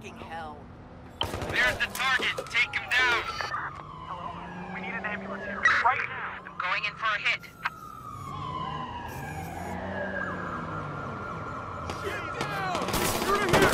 fucking hell. There's the target. Take him down. Hello? We need an ambulance here. Right now. I'm going in for a hit. Get down! Through here!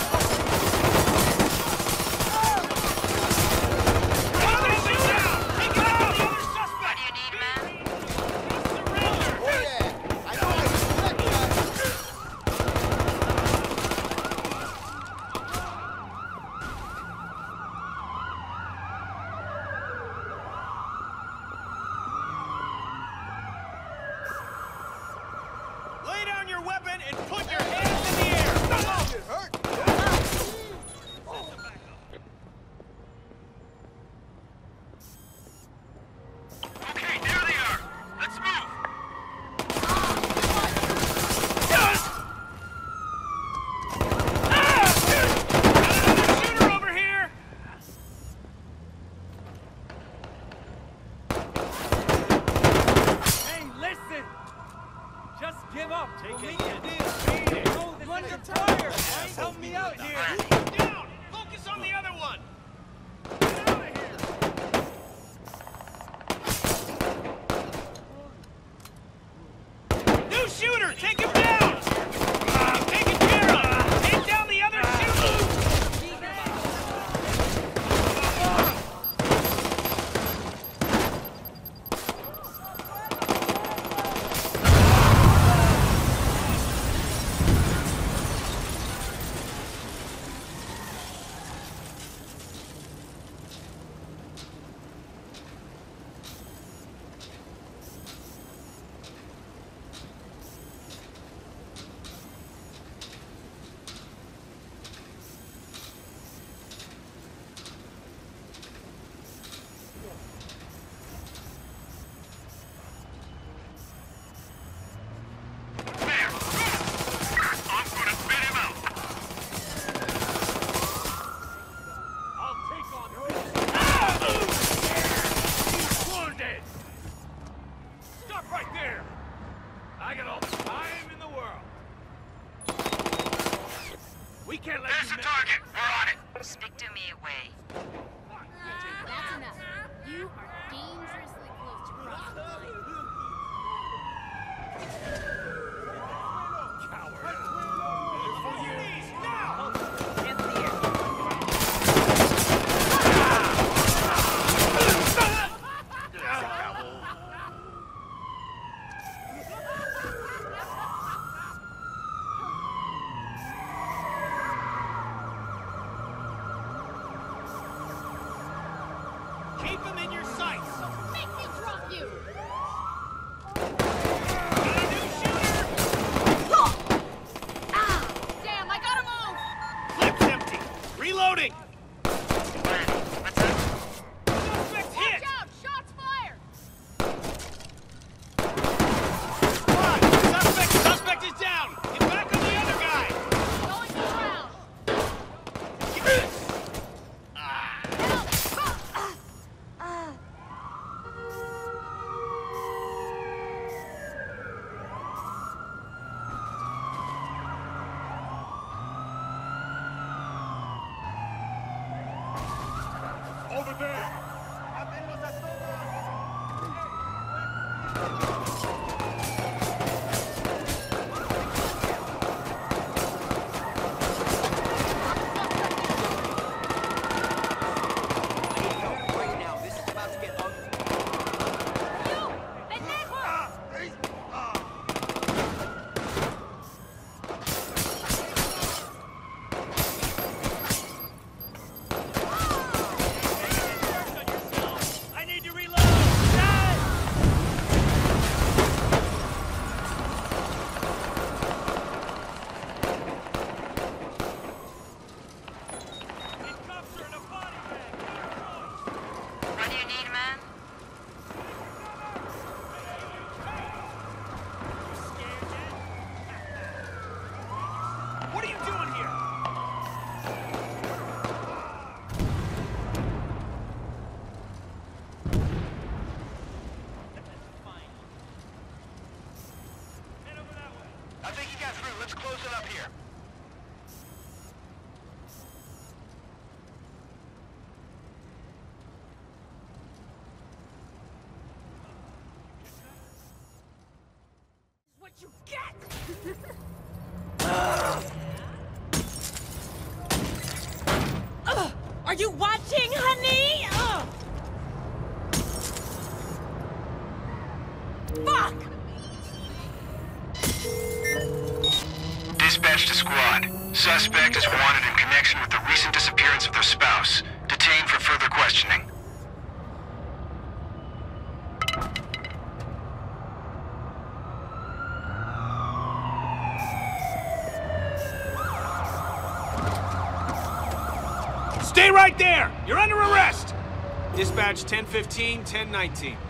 There's the target. We're on it. Stick to me away. That's enough. You are dangerously close to crossing the line. Keep them in your sights! Make me drop you! Damn, I gotta move! Clip's empty! Reloading! What's up? Suspect hit! Watch out! Shots fired! Come on! Suspect is down! Get back on the other guy! Going to ground! Over there! you get! Are you watching, honey? Fuck! Dispatch to squad. Suspect is wanted in connection with the recent disappearance of their spouse. Detained for further questioning. Stay right there! You're under arrest! Dispatch 1015, 1019.